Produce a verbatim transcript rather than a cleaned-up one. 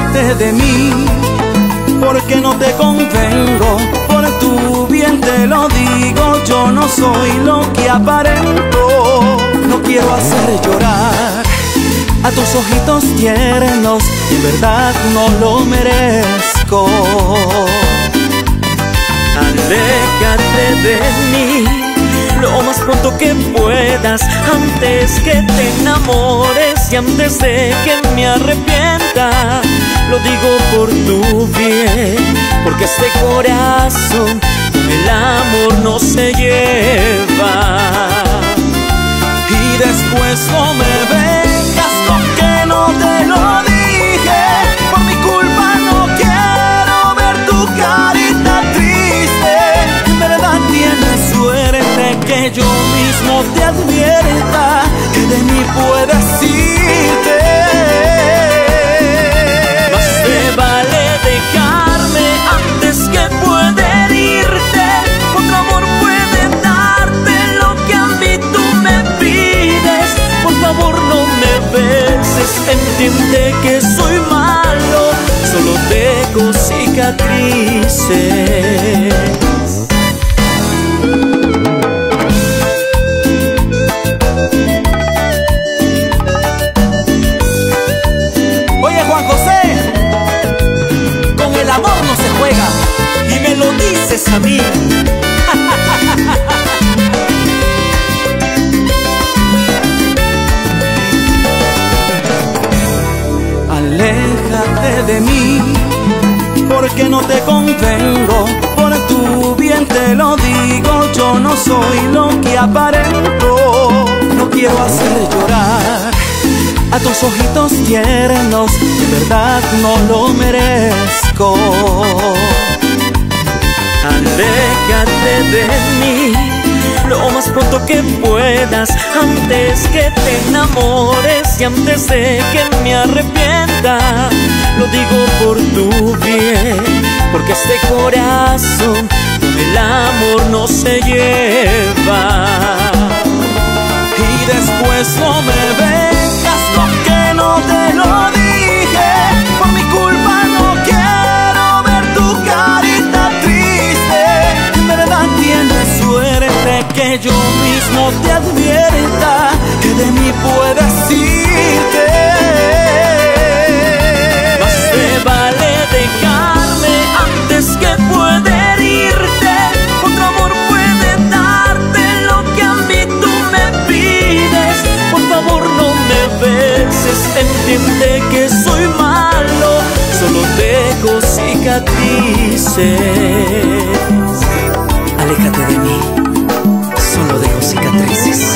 aléjate de mí, porque no te convengo. Por tu bien te lo digo, yo no soy lo que aparento. No quiero hacer llorar a tus ojitos tiernos, en verdad no lo merezco. Aléjate de mí lo más pronto que puedas, antes que te enamores y antes de que me arrepienta. Lo digo por tu bien, porque este corazón con el amor no se lleva. Y después no me vengas con que no te lo dije. Por mi culpa no quiero ver tu carita triste. En verdad tienes suerte que yo mismo te advierta que de mí puedes irte. Más te vale dejarme antes que poder irte. Otro amor puede darte lo que a mí tú me pides. Por favor no me beses, entiende que soy malo, solo dejo cicatrices. Oye Juan José, con el amor no se juega, y me lo dices a mí. Aléjate de mí, porque no te convengo. Por tu bien te lo digo, yo no soy lo que aparento. No quiero hacer llorar a tus ojitos tiernos, de verdad no lo merezco. Aléjate de mí lo más pronto que puedas, antes que te enamores y antes de que me arrepienta. Lo digo por tu bien, porque este corazón con el amor no se lleva. Y después no me vengas con que no te lo dije. Por mi culpa no quiero ver tu carita triste. En verdad tienes suerte que yo mismo te advierta que de mí puedes irte. Más te vale dejarme antes que poder irte. Otro amor puede darte lo que a mí tú me pides. Por favor no me beses, entiende que soy malo, solo dejo cicatrices. Aléjate de mí, solo dejo cicatrices.